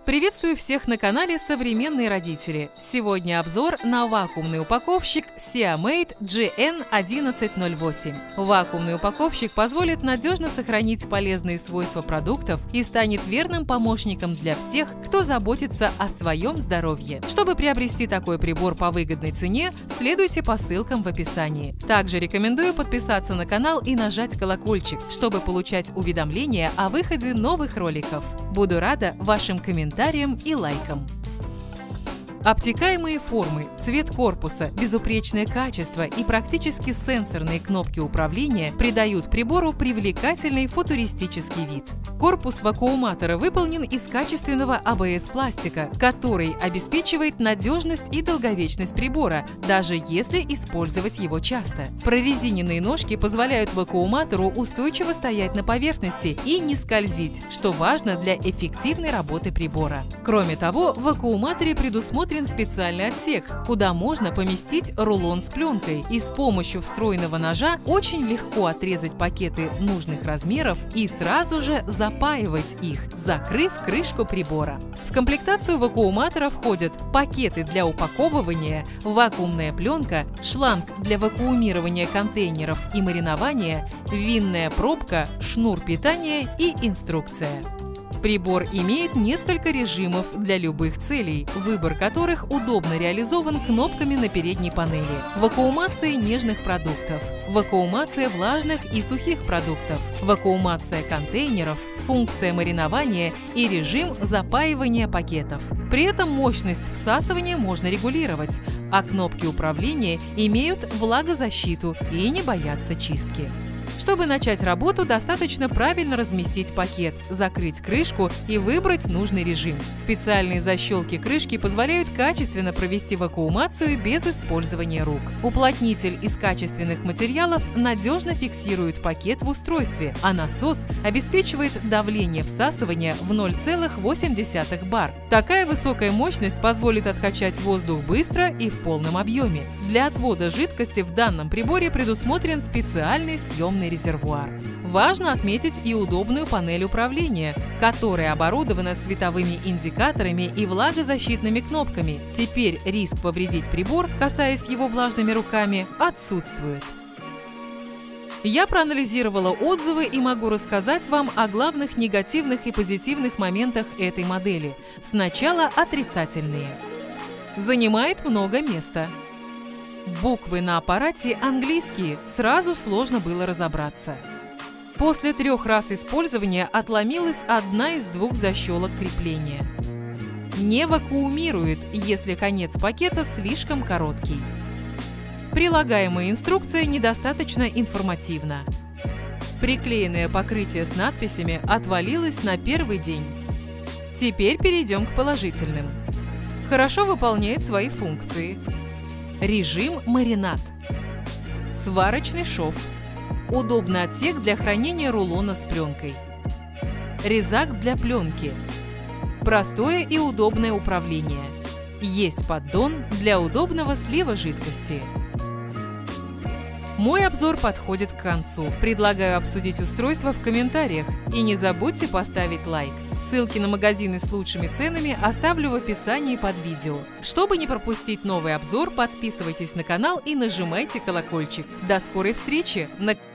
Приветствую всех на канале «Современные родители». Сегодня обзор на вакуумный упаковщик Seamade GN1108. Вакуумный упаковщик позволит надежно сохранить полезные свойства продуктов и станет верным помощником для всех, кто заботится о своем здоровье. Чтобы приобрести такой прибор по выгодной цене, следуйте по ссылкам в описании. Также рекомендую подписаться на канал и нажать колокольчик, чтобы получать уведомления о выходе новых роликов. Буду рада вашим комментариям и лайкам. Обтекаемые формы, цвет корпуса, безупречное качество и практически сенсорные кнопки управления придают прибору привлекательный футуристический вид. Корпус вакууматора выполнен из качественного АБС-пластика, который обеспечивает надежность и долговечность прибора, даже если использовать его часто. Прорезиненные ножки позволяют вакууматору устойчиво стоять на поверхности и не скользить, что важно для эффективной работы прибора. Кроме того, в вакууматоре предусмотрен специальный отсек, куда можно поместить рулон с пленкой, и с помощью встроенного ножа очень легко отрезать пакеты нужных размеров и сразу же запаивать их, закрыв крышку прибора. В комплектацию вакууматора входят пакеты для упаковывания, вакуумная пленка, шланг для вакуумирования контейнеров и маринования, винная пробка, шнур питания и инструкция. Прибор имеет несколько режимов для любых целей, выбор которых удобно реализован кнопками на передней панели. Вакуумация нежных продуктов, вакуумация влажных и сухих продуктов, вакуумация контейнеров, функция маринования и режим запаивания пакетов. При этом мощность всасывания можно регулировать, а кнопки управления имеют влагозащиту и не боятся чистки. Чтобы начать работу, достаточно правильно разместить пакет, закрыть крышку и выбрать нужный режим. Специальные защелки крышки позволяют качественно провести вакуумацию без использования рук. Уплотнитель из качественных материалов надежно фиксирует пакет в устройстве, а насос обеспечивает давление всасывания в 0,8 бар. Такая высокая мощность позволит откачать воздух быстро и в полном объеме. Для отвода жидкости в данном приборе предусмотрен специальный съемный резервуар. Важно отметить и удобную панель управления, которая оборудована световыми индикаторами и влагозащитными кнопками. Теперь риск повредить прибор, касаясь его влажными руками, отсутствует. Я проанализировала отзывы и могу рассказать вам о главных негативных и позитивных моментах этой модели. Сначала отрицательные. Занимает много места. Буквы на аппарате английские, сразу сложно было разобраться. После 3 раз использования отломилась одна из 2 защелок крепления. Не вакуумирует, если конец пакета слишком короткий. Прилагаемая инструкция недостаточно информативна. Приклеенное покрытие с надписями отвалилось на первый день. Теперь перейдем к положительным. Хорошо выполняет свои функции. Режим маринад. Сварочный шов. Удобный отсек для хранения рулона с пленкой. Резак для пленки. Простое и удобное управление. Есть поддон для удобного слива жидкости. Мой обзор подходит к концу. Предлагаю обсудить устройство в комментариях. И не забудьте поставить лайк. Ссылки на магазины с лучшими ценами оставлю в описании под видео. Чтобы не пропустить новый обзор, подписывайтесь на канал и нажимайте колокольчик. До скорой встречи!